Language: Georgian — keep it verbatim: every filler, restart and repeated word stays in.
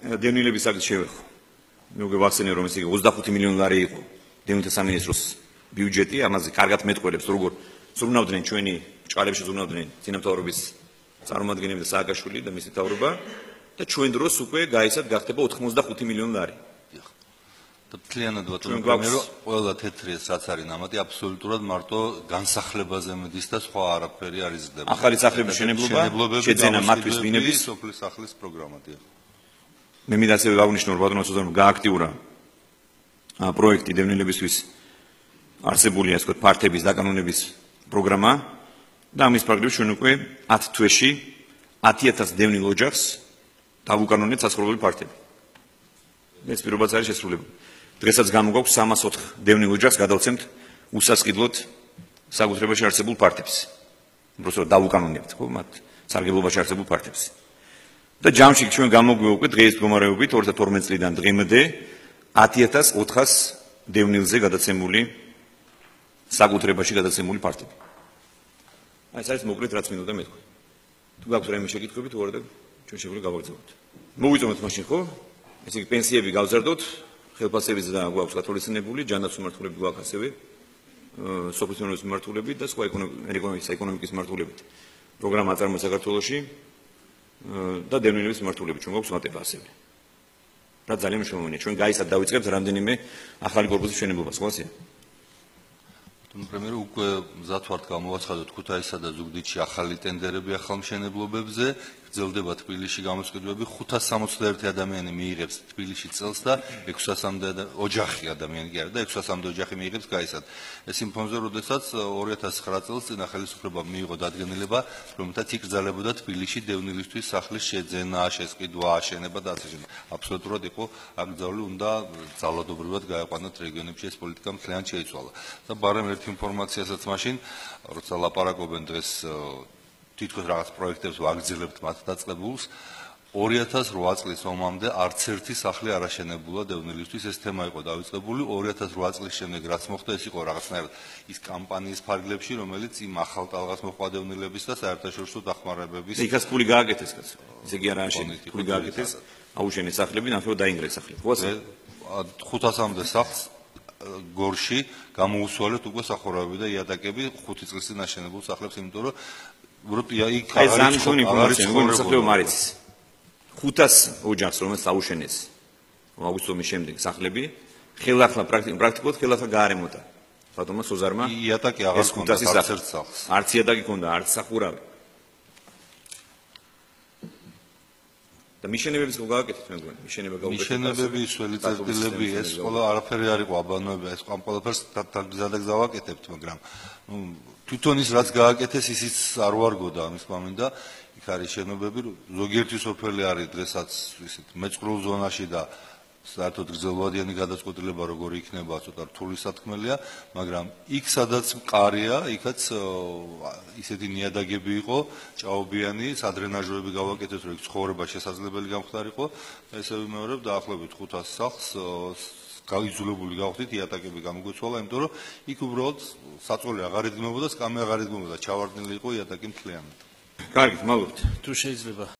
დევნილების საკითხი შევეხო. მე ვგევახსენე რომ ესე იგი ოცდახუთი მილიონი ლარი იყო დევნილთა სამინისტროს ბიუჯეტი, ამაზე კარგად მეტყველებს როგორ ზრუნავდნენ ჩვენი ჭყალებში ზრუნავდნენ წინამძღოლების წარმომადგენლები და სააკაშვილი და მისი მთავრობა და ჩვენ დროს უკვე გაიცად გახდება ოთხმოცდახუთი მილიონი ლარი. და მთლიანად ვატყობთ რომ ყველა თეთრი რაც არის ნამატი აბსოლუტურად მარტო განსახლებაზე მედის და სხვა არაფერი არ იზრდება. ახალი სახლების მშენებლობა შეძენა მათთვის ბინების სოფლის სახლის პროგრამა დიახ. მე მინდა ასევე გავუნიშნო რომ ბატონო სოზონო გააქტიურა პროექტი დევნილებისთვის არსებული ასე ვთქვათ ფართების დაკანონების პროგრამა და ამის პრაქტიკულად ჩვენ უკვე ათ თვეში ათი ათას დევნილ ოჯახს დავუკანონეთ საცხოვრებელი ფართები. ეს პირობაც არის შესრულებული. დღესაც გამოგვაქვს სამას ოთხ დევნილ ოჯახს გადავცემთ უსასყიდლოდ საკუთრებაში არსებულ ფართებს. უბრალოდ დავუკანონებთ ხო მათ სარგებლობაში არსებულ ფართებს. და ჯამში ჩვენ გამოგვიყვე უკვე დღეის მდგომარეობით ორი ათას თორმეტი წლიდან დღემდე ათი ათას ოთხას დევნილზე გადაცემული საკუთრებაში გადაცემული ფართები. აი ეს არის მოკლედ რაც მინდოდა მეთქვა. თუ გაქვს რაიმე შეკითხვები თუ არა და ჩვენ შეგვიძლია გავაგრძელებთ. მოვიწონოთ მაშინ ხო? ესე იგი პენსიები გავზარდოთ, ხელფასების და გვაქვს გათვალისწინებული, ჯანდაცვის მიმართულებით გვაქვს ასევე სოფლის მეურნეობის მიმართულებით და სხვა ეკონომიკის ეკონომიკის მიმართულებით. პროგრამა აწარმოებს საქართველოში და დევნილების მიმართულებით ჩვენ გვაქვს მატება ასევე. რა ძალიან მნიშვნელოვანია, ჩვენ გაიცად დავიწყებთ რამდენიმე ახალი კორპუსის მშენებლობას, ხო ასე? თუმცა პრემიერ უკვე მზად ვართ გამოვაცხადოთ ქუთაისსა და ზუგდიდში ახალი ტენდერები ახალ მშენებლობებზე. გრძელდება თბილისში გამოსყიდვები, ხუთას სამოცდაერთი ადამიანი მიიღებს თბილისში წელს და ექვსასამდე ოჯახი ადამიანი კი არა და ექვსასამდე ოჯახი მიიღებს გაისად. ეს იმ ფონზე, როდესაც ორი ათას ცხრა წელს წინა ხელისუფლებამ მიიღო დადგენილება, რომელთაც იკრძალებოდა თბილისში დევნილისთვის სახლის შეძენა, შესყიდვა, აშენება და ასე შემდეგ. აბსოლუტურად იყო აკრძალული, უნდა ძალადობრივად გაეყვანათ რეგიონებში ეს პოლიტიკა მთლიანად შეიცვალა. და ბარემ ერთ ინფორმაციასაც მაშინ, როცა ლაპარაკობენ დღეს თითქოს რაღაც პროექტებს ვაგრძელებთ მათ დაწყებულს, ორი ათას რვა წლის ომამდე არც ერთი სახლი არ აშენებულა დევნილისთვის, ეს თემა იყო დავიწყებული. ორი ათას რვა წლის შემდეგ რაც მოხდა, ეს იყო რაღაცნაირად ის კამპანიის ფარგლებში, რომელიც იმ ახალ ტალღას მოჰყვა დევნილების და საერთაშორისო დახმარებების. იქაც ფული გააკეთეს კაცო. ესე იგი არა აშენეთ, ფული გააკეთეს, აუშენეს სახლები, ნახევარ დაინგრეს სახლები. ხო ასე? ხუთასამდე სახლს გორში გამოუსვალეთ უკვე სახურავები და იატაკები ხუთი წლის წინ აშენებულ სახლებს, იმიტომ რომ აი ზამთრული ინფორმაცია მოსახლეობა მარიცის ხუთას ოჯახს რომელსაც აუშენეს აგვისტომის შემდეგ სახლები ხელახლა პრაქტიკულად ხელახლა გაარემონტა ბატონმა სოზარმა იატაკი აღარ ჰქონდა არც ერთ სახლს არც იატაკი ჰქონდა არც სახურავი და მიშენებებიც გააკეთეთ მე მგონი მიშენება გაუკეთეთ მიშენებები სველი წერტილები ეს ყველა არაფერი არ იყო აბანოები ეს ყველაფერს დაგზავნა ვაკეთებთ მაგრამ ნუ თვითონ ის რაც გააკეთეს ისიც არ ვარგოდა ამის მამინდა იქ არის შენობები ზოგიერთი სოფელი არის დღესაც ისეთ მეწყრულ ზონაში და საერთოდ გრძელვადიანი გადაწყვეტილება როგორი იქნება ცოტა რთული სათქმელია მაგრამ იქ სადაც მყარია იქაც ისეთი ნიადაგები იყო ჭაობიანი სადრენაჟოები გავაკეთეთ რომ იქ ცხოვრება შესაძლებელი გამხდარიყო ესე ვიმეორებ დაახლოებით ხუთას სახლს გაიძულებული გავხდით იატაკები გამოგვეცვალა იმიტომ რომ იქ უბრალოდ საწოლი აღარ იდგმებოდა სკამი აღარ იდგმებოდა ჩავარდნილი იყო იატაკი მთლიანად კარგით მადლობთ თუ შეიძლება